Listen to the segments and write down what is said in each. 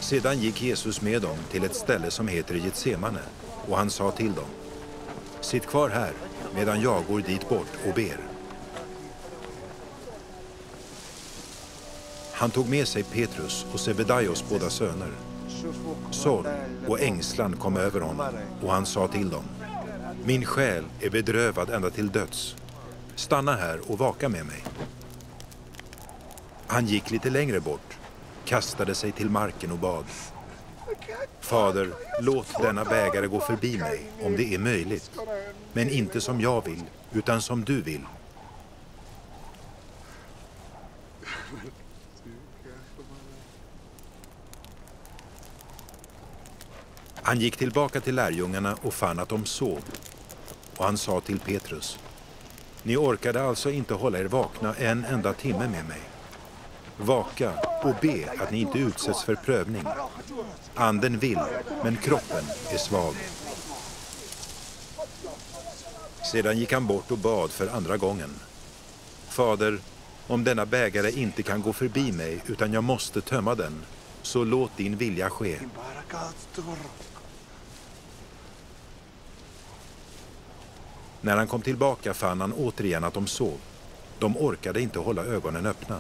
Sedan gick Jesus med dem till ett ställe som heter Getsemane, och han sa till dem: sitt kvar här medan jag går dit bort och ber. Han tog med sig Petrus och Sebedaios båda söner. Sorg och ängslan kom över honom, och han sa till dem: min själ är bedrövad ända till döds. Stanna här och vaka med mig. Han gick lite längre bort, kastade sig till marken och bad: Fader, låt denna bägare gå förbi mig om det är möjligt, men inte som jag vill, utan som du vill. Han gick tillbaka till lärjungarna och fann att de sov. Och han sa till Petrus: ni orkade alltså inte hålla er vakna en enda timme med mig. Vaka och be att ni inte utsätts för prövning. Anden vill, men kroppen är svag. Sedan gick han bort och bad för andra gången: Fader, om denna bägare inte kan gå förbi mig utan jag måste tömma den, så låt din vilja ske. När han kom tillbaka fann han återigen att de sov. De orkade inte hålla ögonen öppna.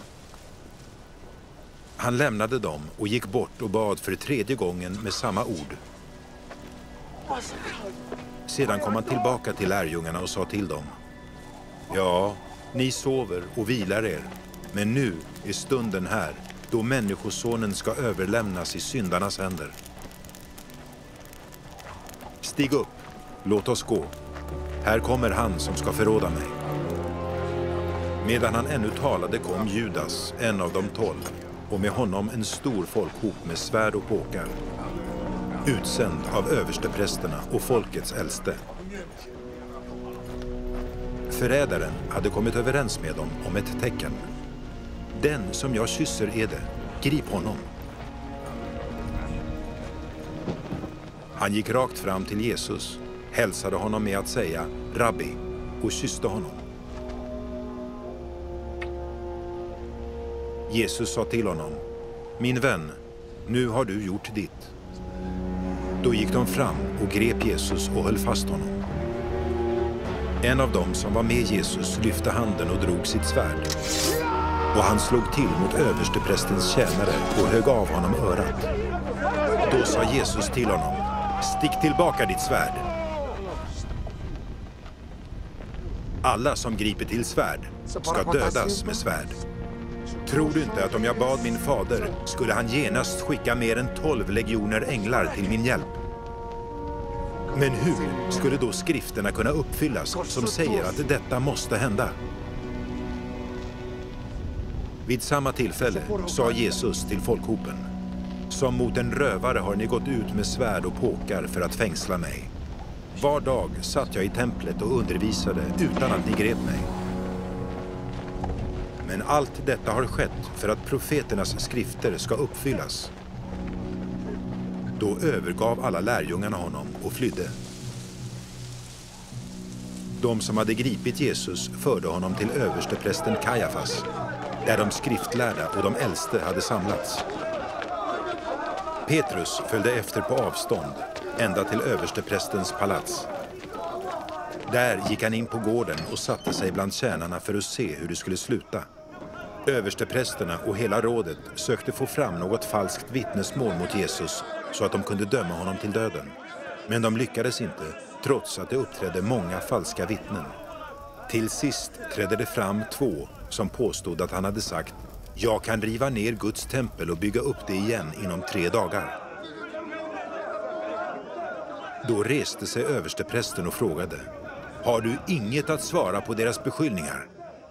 Han lämnade dem och gick bort och bad för tredje gången med samma ord. Sedan kom han tillbaka till lärjungarna och sa till dem: ja, ni sover och vilar er, men nu är stunden här då människosonen ska överlämnas i syndarnas händer. Stig upp, låt oss gå. Här kommer han som ska förråda mig. Medan han ännu talade kom Judas, en av de 12, och med honom en stor folkhop med svärd och påkar, utsänd av översteprästerna och folkets äldste. Förrädaren hade kommit överens med dem om ett tecken. Den som jag kysser är det, grip honom. Han gick rakt fram till Jesus, hälsade honom med att säga Rabbi, och kysste honom. Jesus sa till honom: min vän, nu har du gjort ditt. Då gick de fram och grep Jesus och höll fast honom. En av dem som var med Jesus lyfte handen och drog sitt svärd. Och han slog till mot översteprästens tjänare och högg av honom örat. Då sa Jesus till honom: stick tillbaka ditt svärd. Alla som griper till svärd ska dödas med svärd. Tror du inte att om jag bad min fader skulle han genast skicka mer än 12 legioner änglar till min hjälp? Men hur skulle då skrifterna kunna uppfyllas som säger att detta måste hända? Vid samma tillfälle sa Jesus till folkhopen: som mot en rövare har ni gått ut med svärd och påkar för att fängsla mig. Var dag satt jag i templet och undervisade utan att ni grep mig. Men allt detta har skett för att profeternas skrifter ska uppfyllas. Då övergav alla lärjungarna honom och flydde. De som hade gripit Jesus förde honom till översteprästen Kajafas, där de skriftlärda och de äldste hade samlats. Petrus följde efter på avstånd, ända till översteprästens palats. Där gick han in på gården och satte sig bland tjänarna för att se hur det skulle sluta. Översteprästerna och hela rådet sökte få fram något falskt vittnesmål mot Jesus så att de kunde döma honom till döden. Men de lyckades inte, trots att det uppträdde många falska vittnen. Till sist trädde det fram 2 som påstod att han hade sagt: jag kan riva ner Guds tempel och bygga upp det igen inom 3 dagar. Då reste sig översteprästen och frågade: har du inget att svara på deras beskyllningar?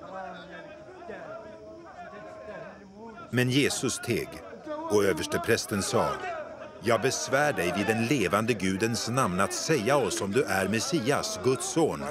Men Jesus teg, och översteprästen sa: jag besvär dig vid den levande Gudens namn att säga oss om du är Messias, Guds son.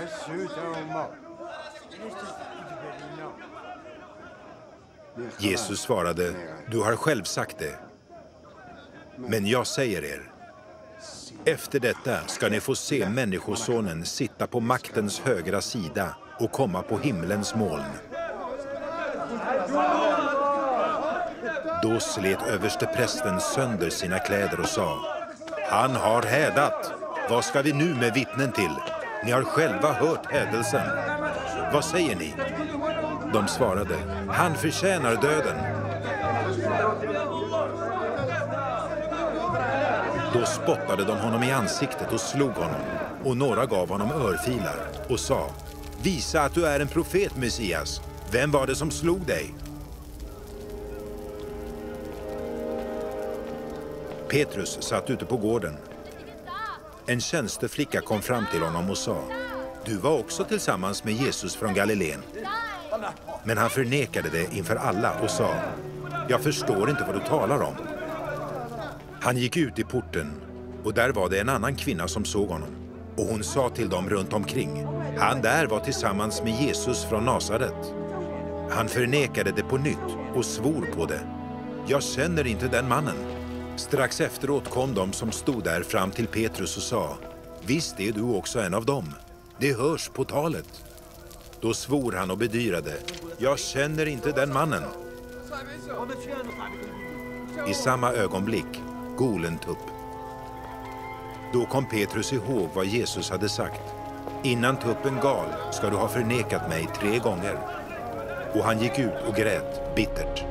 Jesus svarade: du har själv sagt det. Men jag säger er, efter detta ska ni få se människosonen sitta på maktens högra sida och komma på himlens moln. Då slet översteprästen sönder sina kläder och sa: Han har hädat. Vad ska vi nu med vittnen till? Ni har själva hört hädelsen. Vad säger ni? De svarade: Han förtjänar döden. Då spottade de honom i ansiktet och slog honom, och några gav honom örfilar och sa: Visa att du är en profet, Messias. Vem var det som slog dig? Petrus satt ute på gården. En tjänsteflicka kom fram till honom och sa: Du var också tillsammans med Jesus från Galileen. Men han förnekade det inför alla och sa: Jag förstår inte vad du talar om. Han gick ut i porten, och där var det en annan kvinna som såg honom. Och hon sa till dem runt omkring: Han där var tillsammans med Jesus från Nasaret. Han förnekade det på nytt och svor på det: Jag känner inte den mannen. Strax efteråt kom de som stod där fram till Petrus och sa: Visst är du också en av dem. Det hörs på talet. Då svor han och bedyrade: Jag känner inte den mannen. I samma ögonblick gol en tupp. Då kom Petrus ihåg vad Jesus hade sagt: Innan tuppen gal ska du ha förnekat mig 3 gånger. Och han gick ut och grät bittert.